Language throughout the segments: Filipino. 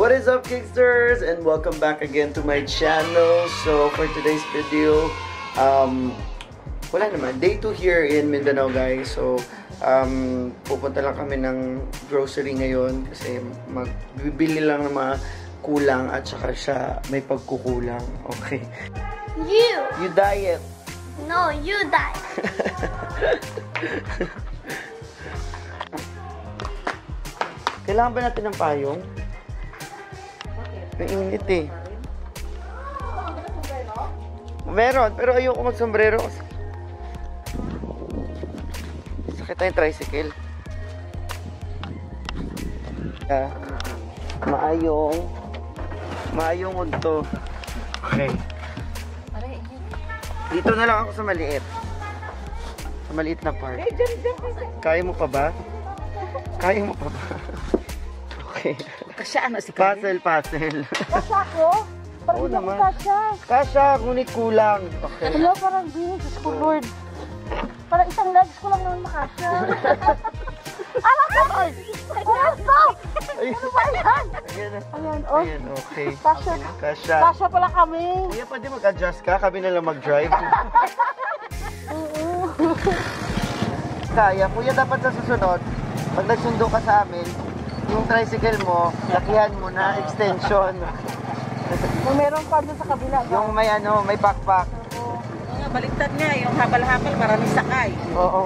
What is up, Kicksters? And welcome back again to my channel. So, for today's video, wala naman. Day 2 here in Mindanao, guys. So, pupunta lang kami ng grocery ngayon kasi magbibili lang ng mga kulang at saka siya may pagkukulang. Okay. You diet. No, you diet. Kailangan ba natin ng payong? Ang init eh. Meron, pero ayoko mag-sombrero kasi sakit na yung tricycle. Maayong unto. Okay. Dito na lang ako sa maliit. Sa maliit na part. Kaya mo pa ba? Kaya mo pa ba? Okay. Kasya ano si Kami? Puzzle. Kasya ako? Parang hindi ako kasya. Kasya, ngunit kulang. Okay. Hello, parang Diyos ko, Lord. Parang isang legs ko lang naman makasya. Ay! Ano ba yan? Ayan, oh. Ayan, okay. Kasya. Kasya. Kasya pala kami. Kuya, pwede mag-adjust ka? Kami na lang mag-drive. Oo. Kaya, kuya, dapat sa susunod, pag nagsundo ka sa amin, yung tricycle mo, lakihan mo na extension. Kung meron pa doon sa kabila. Yung may may backpack. Oo. Baliktad nga, yung habal-habal, marami sakay. Oo.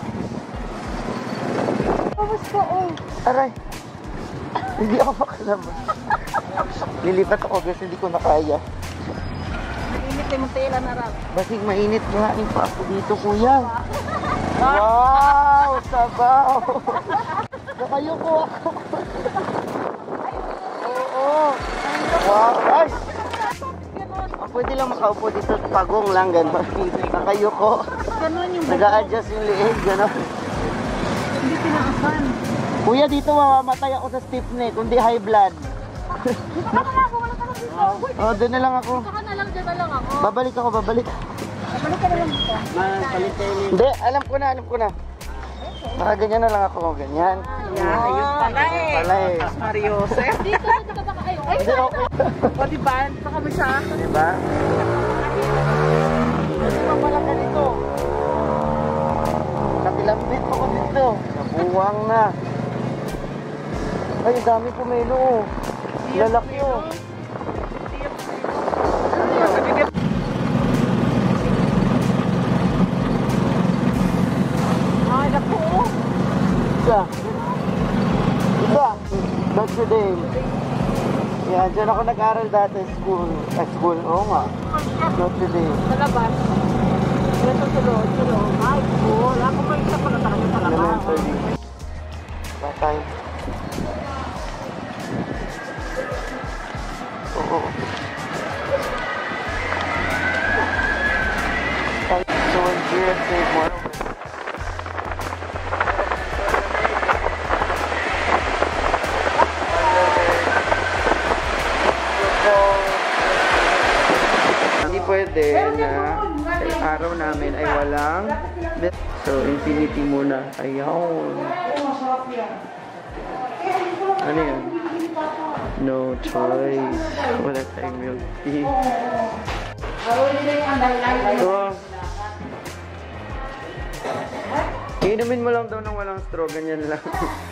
Kamusta, oh? Aray. Hindi ako makalabas. Lilipat ako kasi hindi ko na kaya. Mainit yung tela na raw. Basig mainit nga pa ako dito, kuya. Wow! Sabaw! Nakayo ko ako. Oo. Wow! Ay! Pwede lang makaupo dito. Pagong lang, gano'n. Nakayo ko. Ganon yung Nag-a-adjust yung liig, gano'n. hindi pinaasan. Kuya, dito mamamatay ako sa stiffneck, kundi high blood. Baka na ako, wala ka lang dito. Oh, doon na lang ako. Baka na lang, dyan na lang ako. Babalik ako, babalik. Balik ka na lang dito. Hindi, alam ko na. Baka ganyan na lang ako, ganyan. Ayun pala eh. Pala eh. Mario Jose. Dito, dito ka kayo. Ay, Hindi, okay. O diba? Ito kami siya. Diba? Hindi pa pala ganito. Nakilambit pa ko dito. Nabuwang na. Ay, dami pumelo oh. Lalaki oh. Ay, naku. Isa. That's the day. Yeah, dyan ako nag-aral dati school. School, oo nga. Notre Dame. Sa labas. Ito tulog. Ay, cool. Ako pa isa pala sa labas. Elementary. Batay. Oo. So when here save more. Hindi pwede na araw namin ay walang so infinity muna. Ayaw. Ano yan? No choice. Wala tayong milk tea. So, inumin mo lang daw ng walang straw. Ganyan lang.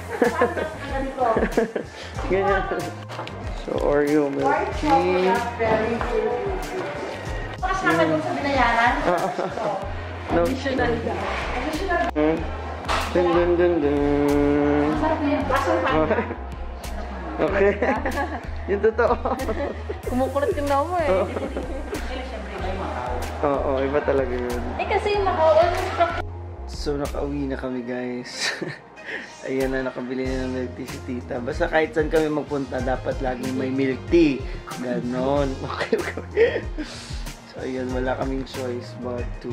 Ganyan. So, Oreo milk tea. Kasama doon sa binayaran? No. Dun dun dun dun. Okay. Yung totoo. Kumukulat yung daw mo eh. Oo, iba talaga yun. Eh kasi yung naka-almost ka. So, nakauwi na kami, guys. Ayan na, nakabili na ng milk tea si tita. Basta kahit saan kami magpunta, dapat laging may milk tea. Ganon. Okay. So, ayan, wala kaming choice but to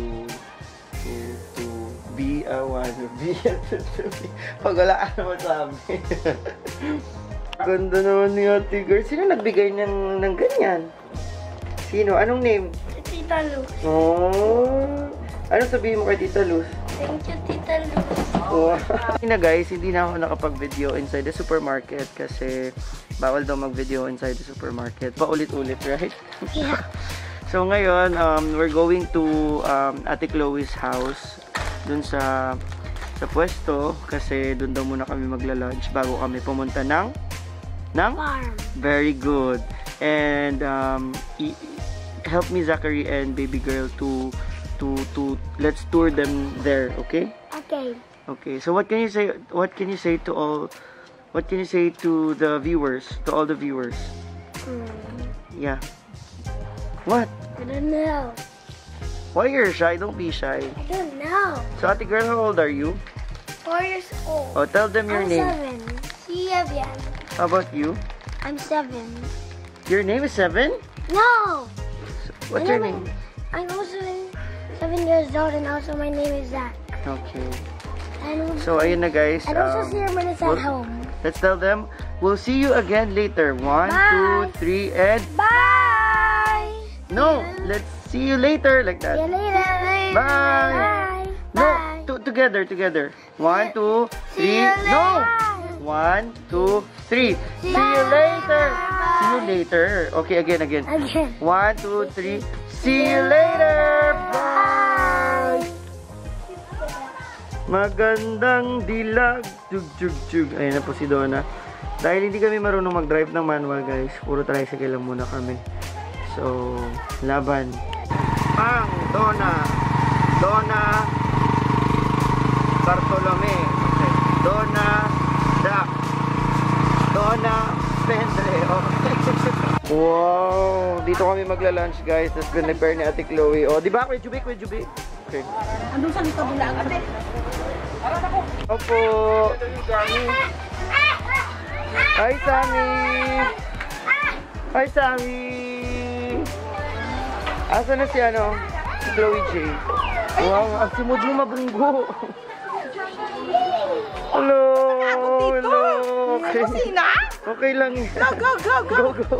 be a one, be a two. Pag wala ka naman sa amin. Ganda naman ni Ate Girl. Sino nagbigay ng ganyan? Sino? Anong name? Tita Luz. Oh. Ano sabihin mo kay Tita Luz? Thank you, Tita Luz. Wow. Na guys, hindi na ako nakapag-video inside the supermarket kasi bawal daw mag-video inside the supermarket. Paulit-ulit, right? Yeah. So ngayon, we're going to Ate Chloe's house dun sa pwesto kasi dun daw muna kami magla-lunch bago kami pumunta ng Farm. very good. And help me, Zachary and baby girl, to let's tour them there, okay? Okay. Okay. So what can you say? What can you say to all? What can you say to the viewers? To all the viewers? Yeah. What? I don't know. Why you're shy? Don't be shy. I don't know. So, Ate girl, how old are you? 4 years old. Oh, tell them your I'm name. 7. 7. How about you? I'm 7. Your name is 7? No. What's your name? I'm also 7 years old, and also my name is Zach. Okay. And So, ayun na guys. and also Sirman is at home. Let's tell them. We'll see you again later. 1, Bye. 2, 3, and Bye. no. Let's see you later, like See you that. later. Bye. Bye. No, Bye. together. 1, 2, 3. See you No. later. 1, 2, 3. See you later. See you later. Okay, again. Again. 1, 2, 3. See you later. Bye. Magandang dilag. Jug. Ayun na po si Donna. Dahil hindi kami marunong mag-drive ng manual, guys. Puro tricycle lang muna kami. So, laban. Ang Donna Bartolome. Okay. Donna Duck. Donna Pendre. Okay. Wow. Dito kami magla-lunch, guys. Tapos prepare ni Ate Chloe. Oh, di ba? Kuya Juby. Okay. Andun sa likod nila ate. Opo. Hi, Sammy. Asa na si ano? Si Chloe J. Wow, ang simod mo mabunggo. Hello. Okay. Okay lang. Go.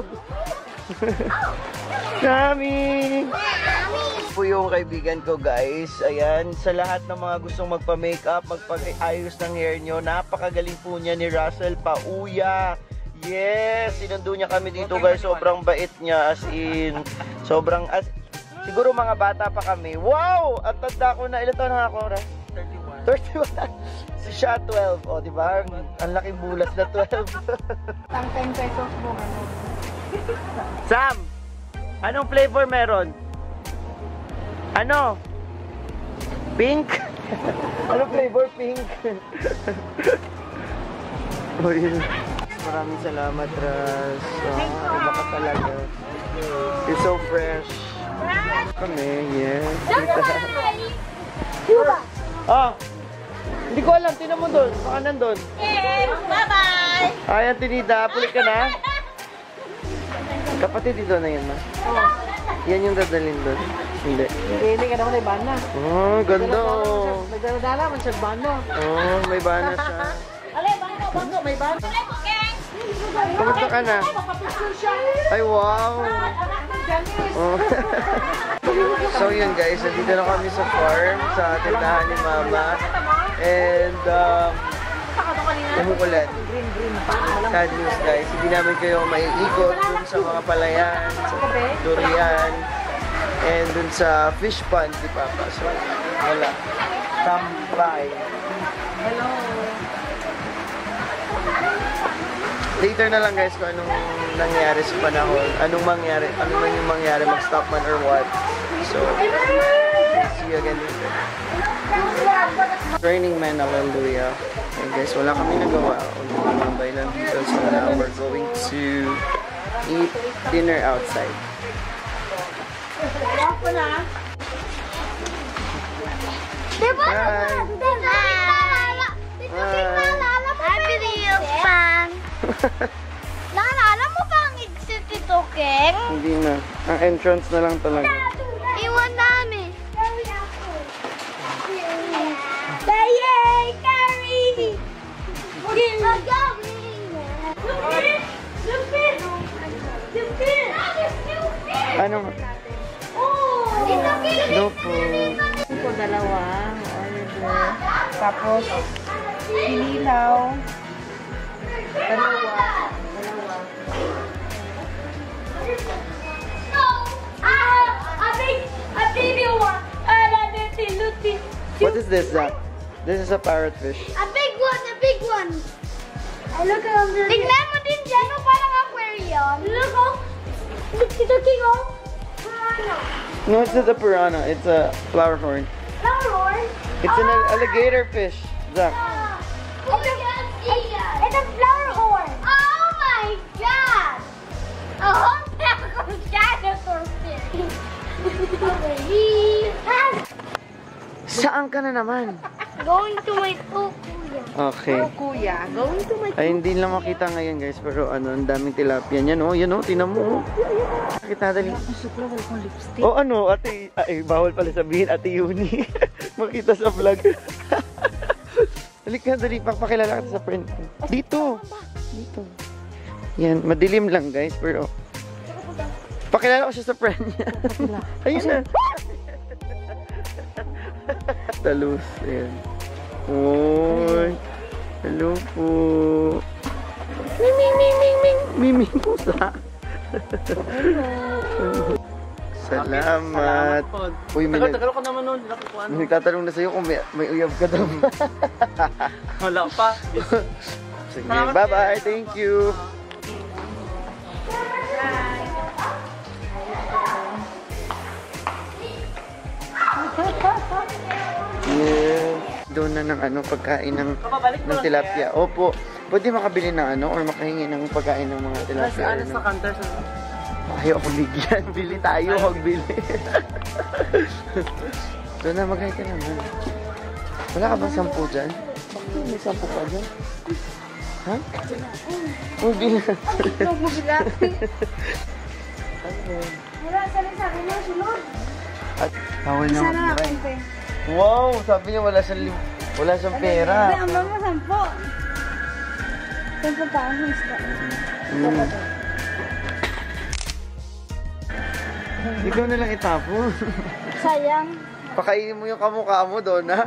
Sammy. Po yung kaibigan ko, guys. Ayan, sa lahat ng mga gustong magpa-makeup, magpag-ayos ng hair nyo, napakagaling po niya ni Russell Pauya. Yes, sinundo niya kami dito, guys. Sobrang bait niya, as in, siguro mga bata pa kami. Wow! At tanda ko na, ilan taon na ako, Ras? 31. Siya 12. O, diba? Ang laking bulas na 12. Ang 10 pesos mo. Sam! Anong flavor meron? Ano? Pink? Anong flavor? Pink? Oh, yun. Maraming salamat, Ras. Iba ka talaga. You're so fresh. Kami, yes. Ah! Hindi ko alam. Tinan mo doon. Baka nandun. Bye-bye. Ay, Antonita. Pulit ka na? Kapatid dito na yan, ma. Yan yung dadalhin doon. Hindi. Hindi ka naman may bana. Oh, ganda. Nagdala man siya bana. Oh, may bana siya. Bangko, may bana. Kamusta ka na? Ay, wow. Oh. So yun, guys, nandito na kami sa farm, sa tindahan ni Mama. And, umuulan. Sad news, guys. Hindi namin kayo maiikot dun sa mga palayan, sa durian, and dun sa fish pond ni Papa. So, wala. Tambay. Hello. Later na lang, guys, kung anong nangyari sa panahon. Ano man yung mangyari, mag-stop man or what. So, see you again later. Raining Man, hallelujah. Okay, guys, wala kami nagawa. Umabay lang dito. So now we're going to eat dinner outside. Hi! Naalala mo ba ang exit ni Tokeng? Hindi na. Ang entrance na lang talaga. Iwan namin. Yay! Carrie! Ano? No po. Ito dalawa. Order. Tapos, inilaw. Dalawa. What is this, Zach? This is a parrotfish. A big one. I look at them. Tingnan mo din dyan, no? Parang aquarium. Look, oh. Ito, King, oh. Piranha. No, it's not a piranha. It's a flower horn. Flower horn? It's an alligator fish, Zach. It's a flower horn. Oh my god. A whole pack of dinosaur fish. Saan ka na naman? Going to my kuya. Okay. Kuya, going to my... Ay, hindi lang makita ngayon, guys. Pero ano, ang daming tilapia niyan. Oh, yan oh, tinan mo. Makita dali. Sukla, wala kong lipstick. Oh, ano, ate, ay, bawal pala sabihin, ate Yuni. Makita sa vlog. Halika, dali, pakilala ka sa friend ko. Dito. Dito. Yan, madilim lang, guys, pero... Pakilala ko siya sa friend niya. Ayun na. Talus, ayan. Oy. Hello po. Ming pusa. Salamat. Uy, Tagal ko naman noon. nagtatanong na sa'yo kung may uyab ka daw. Wala pa. Sige, bye-bye. Thank you. Yes. Doon na ng ano, pagkain ng tilapia. Opo. Pwede makabili ng ano or makahingi ng pagkain ng mga tilapia. Ano sa counter sa... Ayaw ako bigyan. Bili tayo. Huwag bili. Doon na, mag-hi ka naman. Wala ka bang 10 dyan? May 10 pa dyan? Ha? Huwag bilang. Huwag mo bilang. Wala, sa akin na, sunod. At tawal niya Sana mag akong pe. Wow! Sabi niya wala siyang pera. Hindi, ang mama, 10. 10 pounds. Ikaw na lang itapon. Sayang. Pakainin mo yung kamukha mo doon, ha?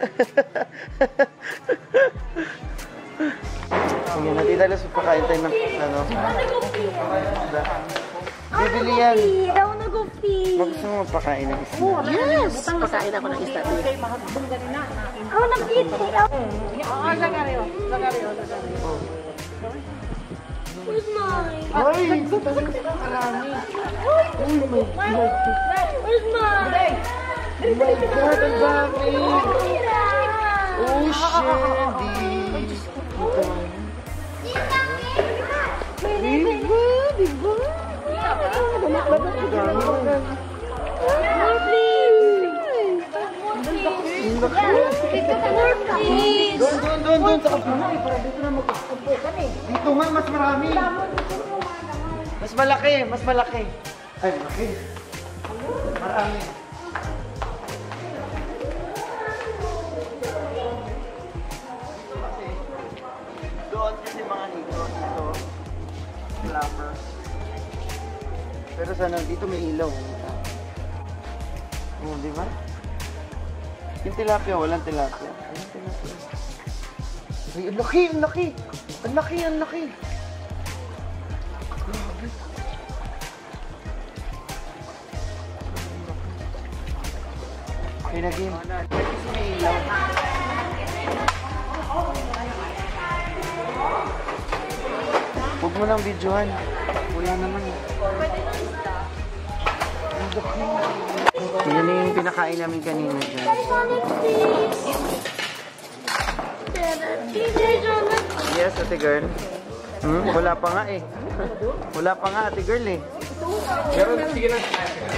Sige, natita lang sa pakain tayo ng ano. Bibili yan. I wanna go pee. Gusto mo magpakain ng isda? Yes! Pagkain ako ng isda. I wanna pee. Lagario. Where's mine? Hoy! Where's mine? Oh my God, ang dami! Oh, Shelly! Diba? Doon, sa kapuna eh, para dito na magkakabukan eh. Dito nga, mas marami. Mas malaki. Ay, malaki. Marami. Doon kasi mga nito, flapper. Pero sana dito may ilaw. Oh, di ba? Yung tilapia, walang tilapia. Walang tilapia. Ay, ang laki! Okay na, game. Kasi may ilaw. Huwag mo nang videohan. Wala naman. Yan na yung pinakain namin kanina dyan. Yes, ate girl. Wala pa nga eh. Wala pa nga ate girl eh. Pero sige na.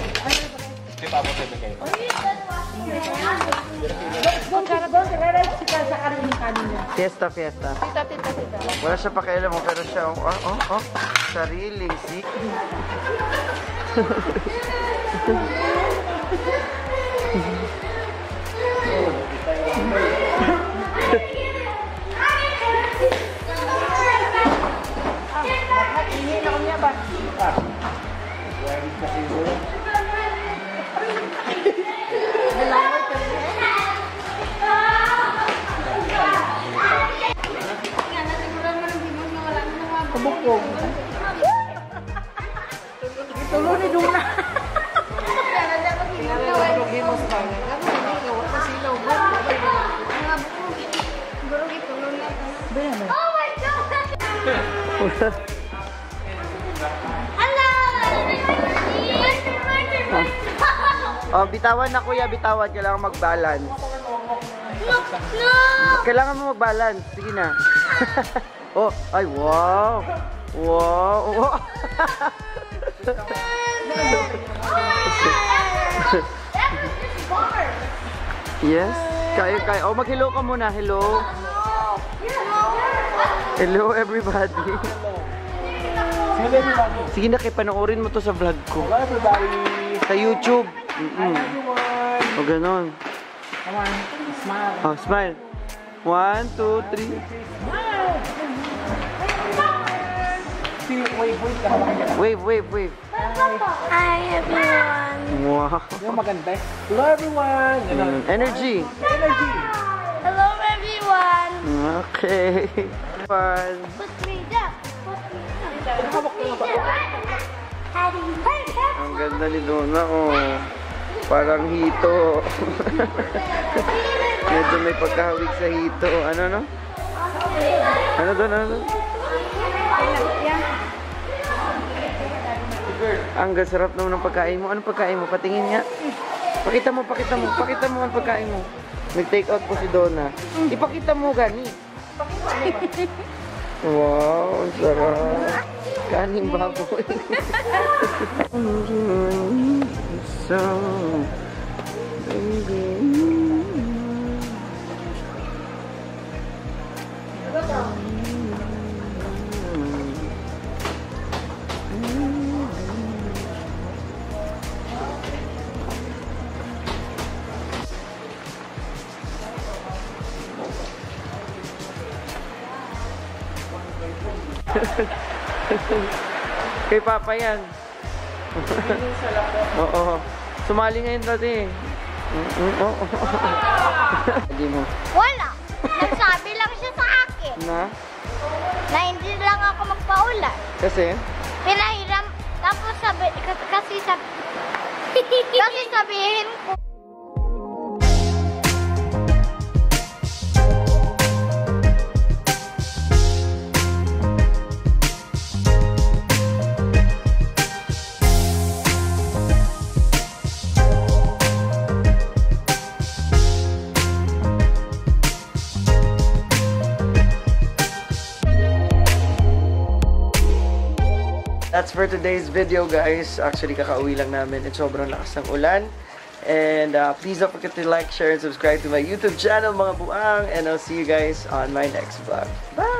Fiesta. Wala siya pakialam mo pero siya, sariling Hello! Oh, bitawan na kuya, bitawan. Kailangan mag-balance. No! No! Kailangan mo mag-balance. Sige na. Oh, ay, wow. Wow. Wow. Yes. Kaya. Oh, mag-hello ka muna. Hello. Hello, everybody. Hello everybody. Sige na, kay panoorin mo to sa vlog ko. Hello everybody. Sa YouTube. Hi everyone. O, ganon. Come on, smile. Oh, smile. 1, 2, 3. Wave. Wave, wave, wave. Hi, everyone. Wow. Yung maganda. Hello everyone. Energy. Energy. Hello, everyone. Okay. Fun. Put me down. Put me down. Hawak na ba? Daddy. Ang ganda ni Donna, oh. Parang hito. Medyo may pagkahawig sa hito. Ano, no? Ano doon, ano doon? Ang sarap naman ng pagkain mo. Anong pagkain mo? Patingin nga. Pakita mo ang pagkain mo. Nag-take out po si Donna. Ipakita mo, gani. Wow, ang sarap. Kaning baboy. So, baby. Kay Papa yan. Oo. Sumali ngayon dati. Oo. Hindi mo. Wala. Nagsabi lang siya sa akin Na? na hindi lang ako magpaulan. Kasi? Pinahiram. Tapos kasi sabihin ko. That's for today's video, guys. Actually, kakauwi lang namin at sobrang lakas ng ulan. And please don't forget to like, share, and subscribe to my YouTube channel, mga buang. And I'll see you guys on my next vlog. Bye!